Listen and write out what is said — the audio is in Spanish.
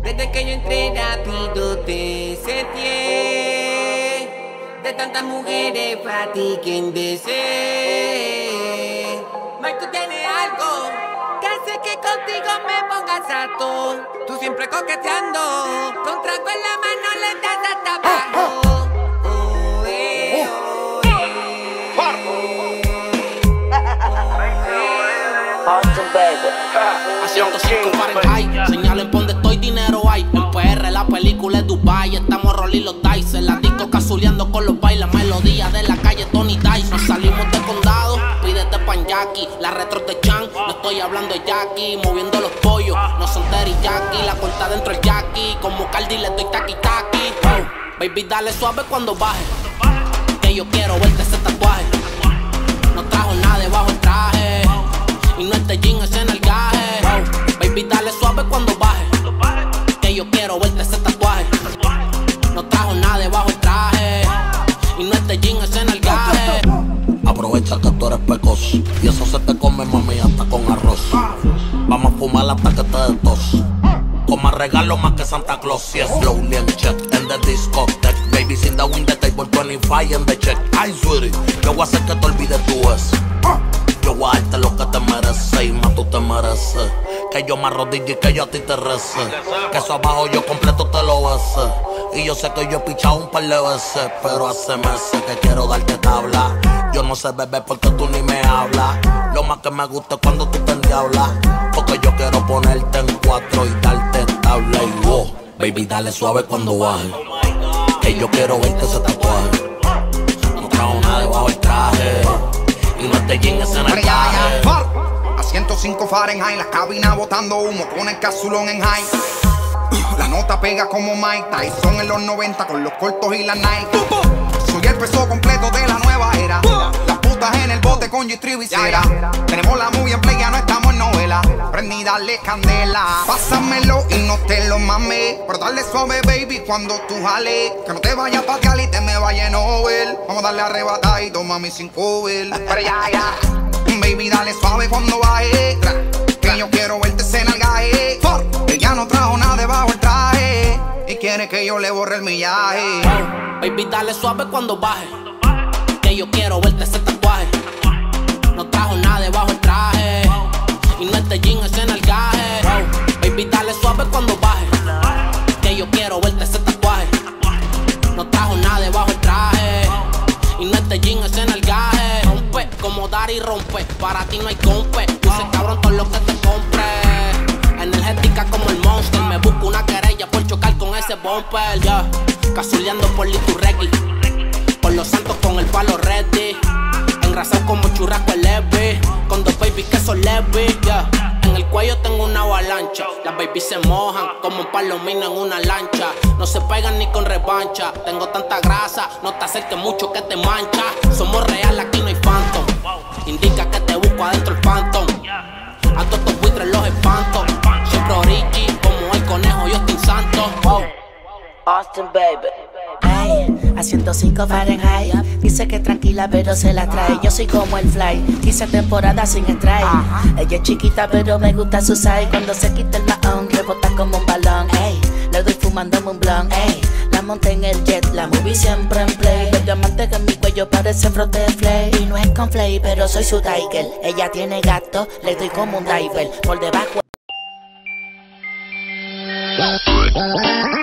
Desde que yo entré rápido te setié. De tantas mujeres para ti quien desee. Mike, tú tienes algo que hace que contigo me pongas harto. Tú siempre coqueteando, con trago en la mano le das hasta abajo. Austin, baby. A 105 Fahrenheit, señalen por donde estoy, dinero hay. En PR la película es Dubai, estamos rolling los dice. En la disco cazuleando con los bailes, melodía de la calle Tony Dice. Nos salimos de condado, pídete pan Jackie. La retro de Chan, no estoy hablando de Jackie. Moviendo los pollos, no son teriyaki. La corta dentro el Jackie, como Cardi le doy taqui taqui. Oh, baby dale suave cuando baje, que yo quiero verte ese tatuaje. No trajo nada debajo el traje, y no este jean, ese nalgaje. Oh, baby, dale suave cuando baje, que yo quiero verte ese tatuaje. No trajo nada debajo el traje, y no este jean, ese nalgaje. Aprovecha que tú eres pecoso, y eso se te come, mami, hasta con arroz. Vamos a fumar hasta que te dé tos. Con más regalo más que Santa Claus. Yes, slowly and check in the discotheque. Babies in the window table, 25 in the check. Ay, sweetie, yo voy a hacer que te olvides tu ex. Yo voy a darte lo que te mereces y más tú te mereces. Que yo me arrodille y que yo a ti te rece. Que eso abajo yo completo te lo bese. Y yo sé que yo he pichado un par de veces, pero hace meses que quiero darte tabla. Yo no sé beber porque tú ni me hablas. Lo más que me gusta es cuando tú te endiablas, porque yo quiero ponerte en cuatro y darte tabla. Y wow, baby dale suave cuando baje, que yo quiero verte ese tatuaje. No trajo nada debajo el traje, y no te llegues en el traje. A 105 Fahrenheit, la cabina botando humo con el casulón en high. La nota pega como Mike Tyson en los 90 con los cortos y la Nike. Soy el peso completo de la nueva era. Las putas en el bote con G-Tree visera. Tenemos la movie en play, ya no estamos en novela. Prendí, dale candela. Pásamelo y no te lo mames, pero dale suave, baby, cuando tú jales. Que no te vayas pa' Cali y te me vaya en Nobel. Vamos a darle arrebatadito, mami, sin cover. Pero ya. Baby, dale suave cuando baje, que yo quiero verte ese nalgaje. Ella no trajo nada debajo el traje y quiere que yo le borre el millaje. Oh, baby, dale suave cuando baje, que yo quiero verte ese tatuaje. No trajo nada debajo el traje, y no este jean, ese nalgaje. Oh, baby, dale suave cuando baje, que yo quiero verte ese tatuaje. No trajo nada debajo el traje, y no este jean, ese nalgaje. Rompe como dar y rompe, para ti no hay compe. Puse cabrón todo lo que te compre. Energética como el Monster, me busco una querella por chocar con ese bumper. Yeah. Cazuleando por Liturregui, por los santos con el palo ready. Engrasado como churrasco el Levi, con dos babies que son Levi. Yeah. En el cuello tengo una avalancha, las babies se mojan como un palomino en una lancha. No se pegan ni con revancha, tengo tanta grasa, no te acerques mucho que te mancha. Somos real, aquí no hay phantom, indica que te busco adentro el phantom. A todos estos buitres los espanto, siempre origi, como el conejo Justin Santos. Oh. Austin, baby. Ay, a 105 Fahrenheit. Dice que tranquila pero se la trae. Yo soy como el fly, 15 temporadas sin strike. Ella es chiquita pero me gusta su size. Cuando se quita el mahón rebota como un balón. Ey, le doy fumándome un blunt. Ey, la monté en el jet, la movie siempre en play. El diamante que en mi cuello parece frote de flay. Y no es con flay pero soy su tiger. Ella tiene gato, le doy como un diver. Por debajo